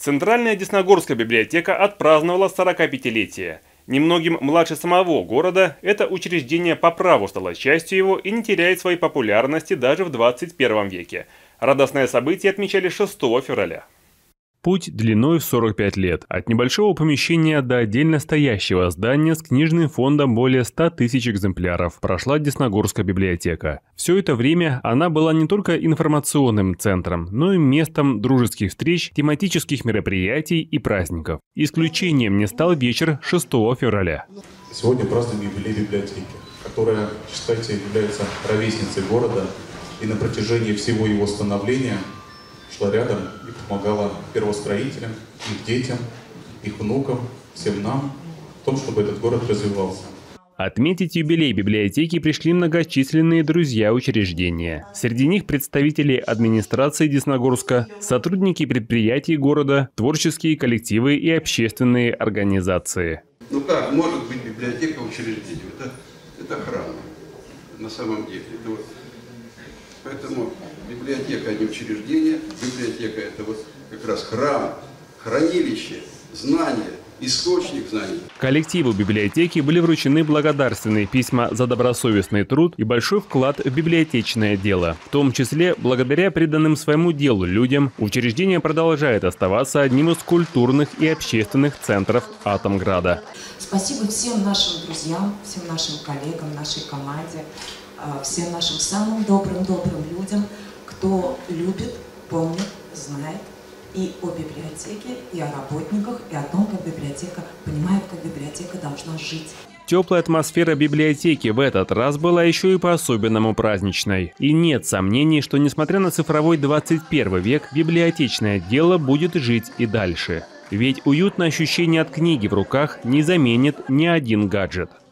Центральная Десногорская библиотека отпраздновала 45-летие. Немногим младше самого города, это учреждение по праву стало частью его и не теряет своей популярности даже в 21 веке. Радостное событие отмечали 6 февраля. Путь длиной в 45 лет. От небольшого помещения до отдельно стоящего здания с книжным фондом более 100 тысяч экземпляров прошла Десногорская библиотека. Все это время она была не только информационным центром, но и местом дружеских встреч, тематических мероприятий и праздников. Исключением не стал вечер 6 февраля. Сегодня празднуем юбилей библиотеки, которая, считайте, является ровесницей города и на протяжении всего его становления шла рядом и помогала первостроителям, их детям, их внукам, всем нам в том, чтобы этот город развивался. Отметить юбилей библиотеки пришли многочисленные друзья учреждения. Среди них представители администрации Десногорска, сотрудники предприятий города, творческие коллективы и общественные организации. Ну как может быть библиотека учреждения? Это храм на самом деле. Поэтому библиотека, а не учреждение. Библиотека – это вот как раз храм, хранилище, знания, источник знаний. Коллективу библиотеки были вручены благодарственные письма за добросовестный труд и большой вклад в библиотечное дело. В том числе, благодаря преданным своему делу людям, учреждение продолжает оставаться одним из культурных и общественных центров Атомграда. Спасибо всем нашим друзьям, всем нашим коллегам, нашей команде, всем нашим самым добрым людям, кто любит, помнит, знает и о библиотеке, и о работниках, и о том, как библиотека понимает, как библиотека должна жить. Теплая атмосфера библиотеки в этот раз была еще и по-особенному праздничной. И нет сомнений, что несмотря на цифровой 21 век, библиотечное дело будет жить и дальше. Ведь уютное ощущение от книги в руках не заменит ни один гаджет.